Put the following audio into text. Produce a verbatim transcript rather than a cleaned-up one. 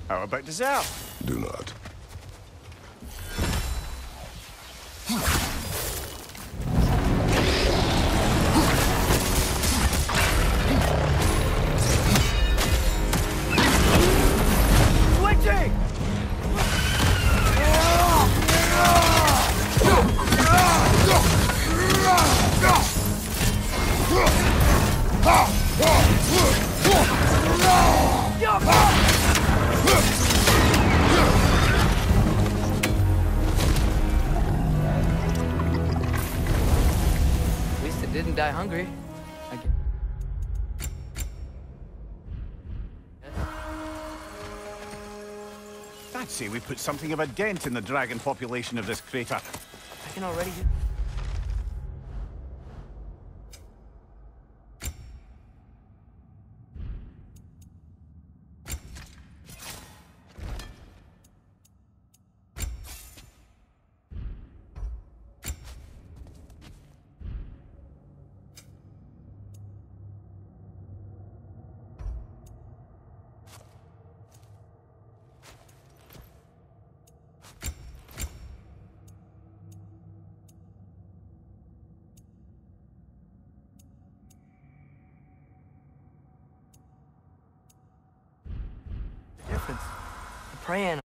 How about dessert? Do not. Switching! At least it didn't die hungry. I gu- I'd say we put something of a dent in the dragon population of this crater. I can already hear. Difference. The prey animal.